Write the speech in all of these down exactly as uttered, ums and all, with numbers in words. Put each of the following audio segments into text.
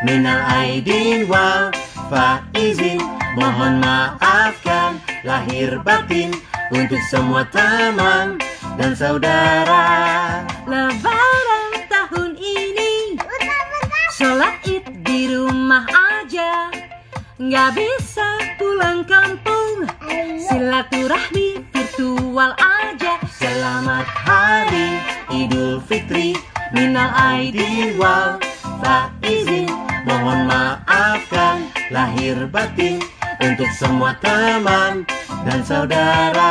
minal aidin wal faizin. Mohon maafkan lahir batin untuk semua teman dan saudara. Lebaran tahun ini sholat id di rumah aja, nggak bisa pulang kampung, silaturahmi virtual aja. Selamat Hari Idul Fitri, minal aidin wal faizin. Mohon maafkan lahir batin untuk semua teman dan saudara.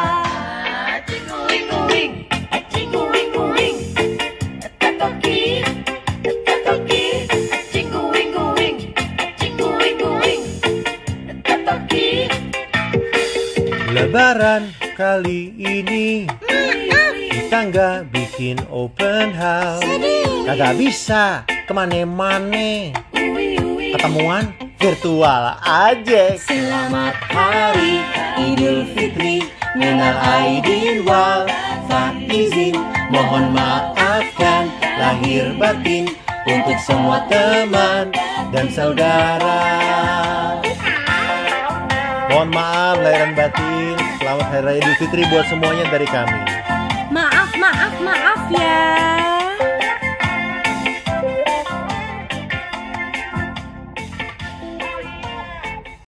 Lebaran kali ini kita nggak bikin open house, kagak bisa kemana-mana, ketemuan virtual aja. Selamat Hari Idul Fitri, minal aidin wal faizin. Mohon maafkan lahir batin untuk semua teman dan saudara. Mohon maaf lahir dan batin. Selamat Hari Raya Idul Fitri buat semuanya dari kami. Maaf, maaf, maaf ya.